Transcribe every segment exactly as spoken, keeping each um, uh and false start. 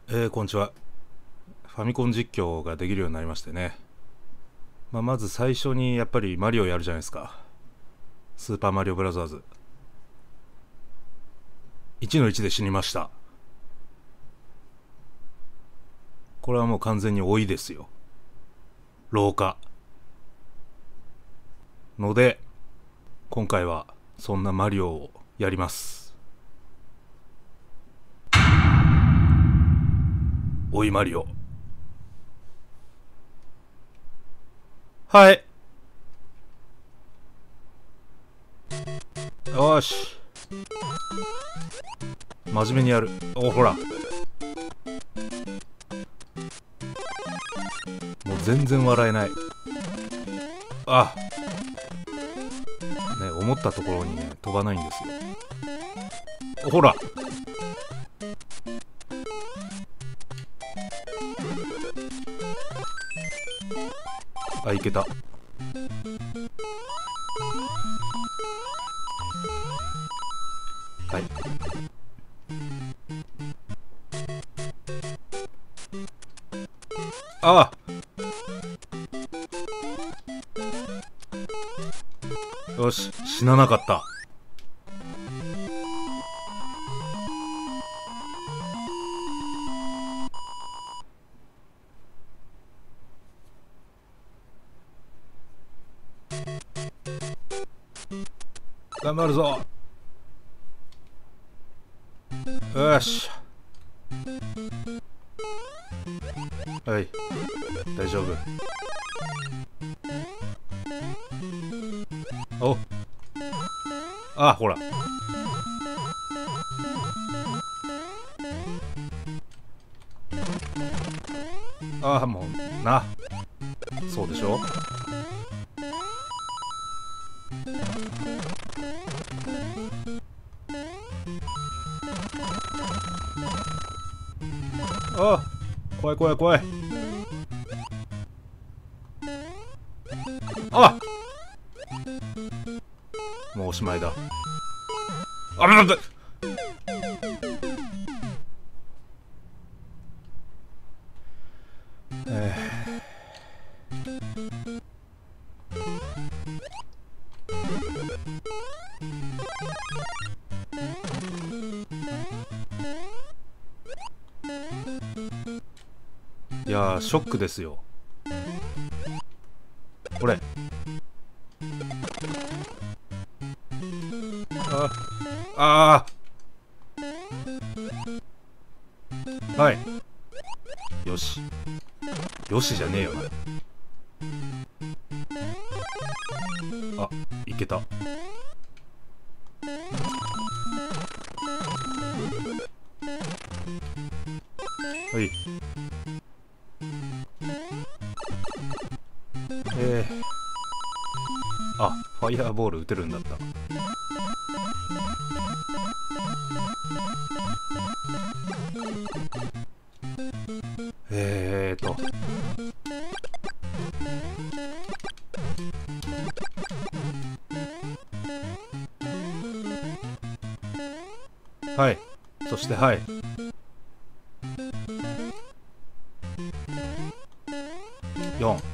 えー、こんにちは。ファミコン実況ができるようになりましてね。まあ、まず最初にやっぱりマリオやるじゃないですか。スーパーマリオブラザーズ。いちのいちで死にました。これはもう完全に老いですよ。老化。ので、今回はそんなマリオをやります。老いマリオ。はい。よし。真面目にやる。お、ほら。もう全然笑えない。あ。ね、思ったところにね、飛ばないんですよ。ほら。あ、いけた。はい。ああ、よし、死ななかった。頑張るぞ。よし。はい、大丈夫。お、あ、ほら。ああ、もうな、そうでしょ。あ、怖い怖い怖い。あ、もうおしまいだ。あ、待って。えー、いやー、ショックですよ。これ。ああー、はい。よし。よしじゃねえよな。あ、いけた。はい。えー、あ、ファイヤーボール撃てるんだった。えーとはい。そしてはい。よん。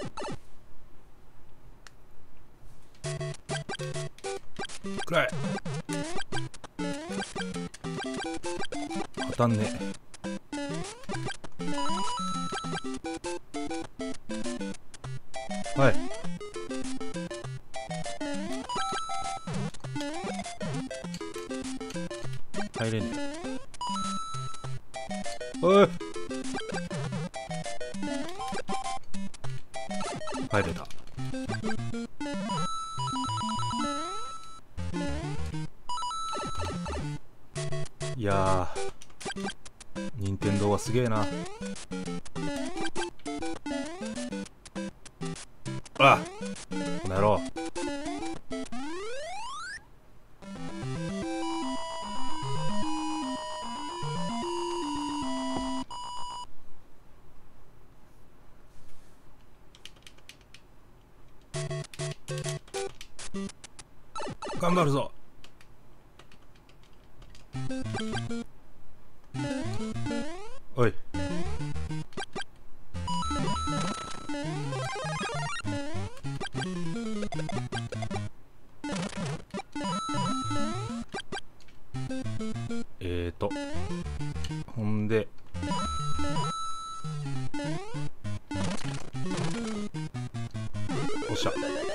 くらい。当たんねえ。はい。入れねえ。おい。入れた。いやー、任天堂はすげえな。あ、この野郎。頑張るぞ。 おい。えーとほんでおっしゃ。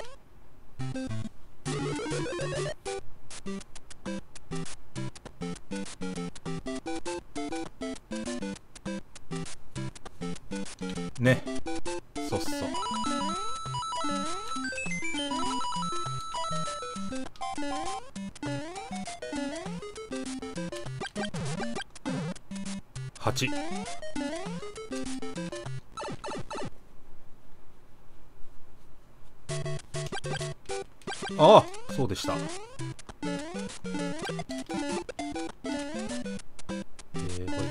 ね、そうっそう。はち。ああ、そうでした。えー、これ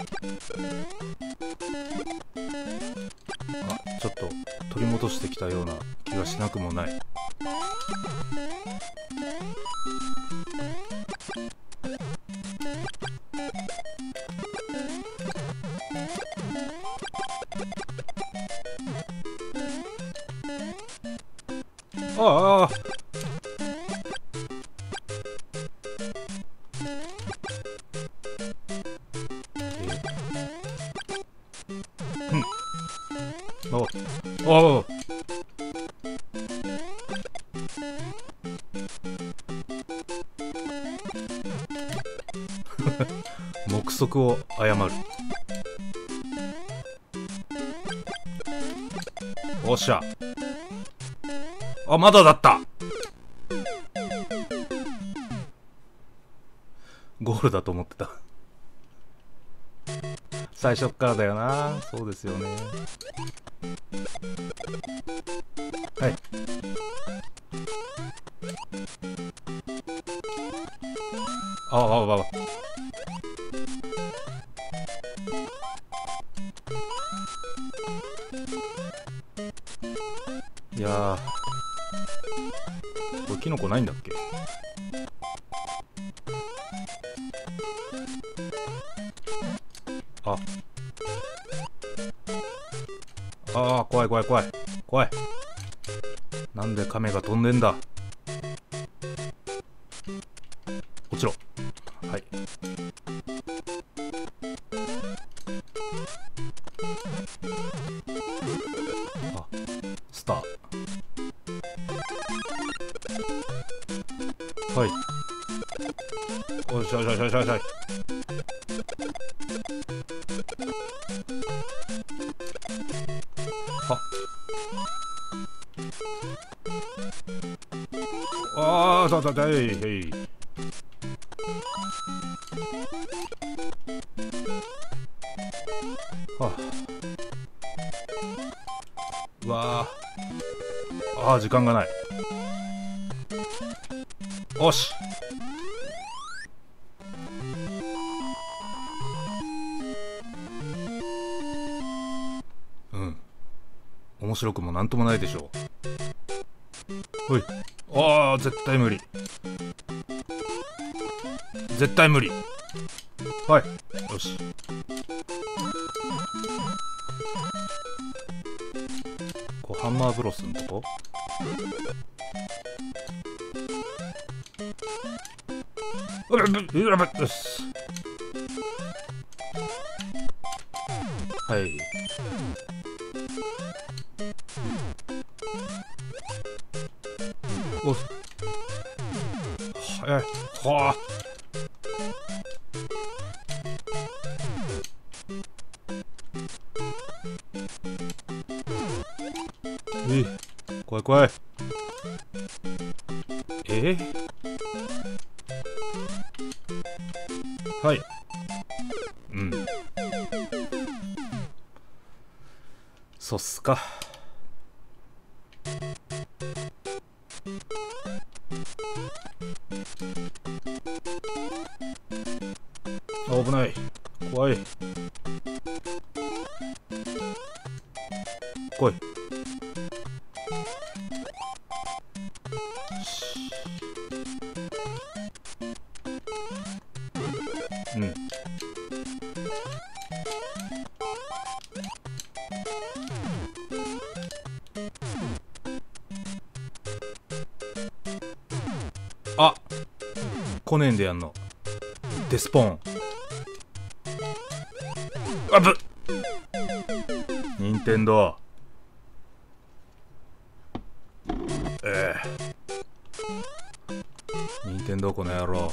あ、ちょっと取り戻してきたような気がしなくもない。ああ、おお、目測を誤る。おっしゃ。あ、まだだった。ゴールだと思ってた。最初っからだよな。そうですよね。はい。ああ、ああ、ああ。いやー、これキノコないんだっけ？ああー、怖い怖い怖い怖い。なんで亀が飛んでんだ。落ちろ。はい。あ、スター。はい。おいしょいしょいしょいしょいしょい。ああ、だだだい、へい。はあ、うわあ、ああ、時間がない。おし。うん。面白くもなんともないでしょう。ほい。ああ、絶対無理。絶対無理。はい。よし。こうハンマーブロスのとこ。うらぶうらぶよし。はい。おっ。早い。はあ。え、怖い怖い。えー、はい。うん。そっすか。あ、危ない。怖い。来い。うん。 来ねえんでやんの。デスポーン。あぶっ、任天堂。ええ、任天堂この野郎。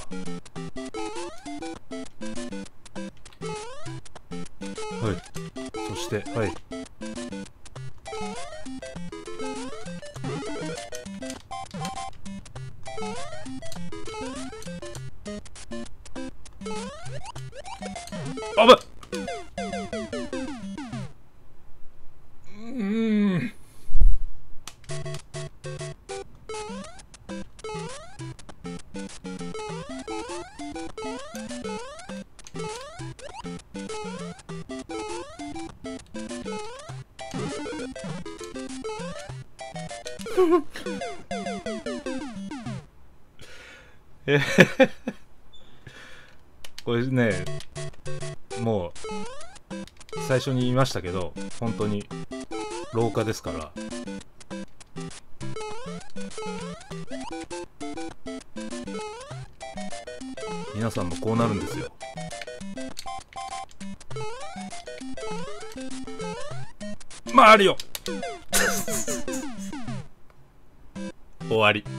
はい、そしてはい、あぶっ、うーんえへへ、これね、もう最初に言いましたけど、本当に廊下ですから。皆さんもこうなるんですよ。マリオ終わり。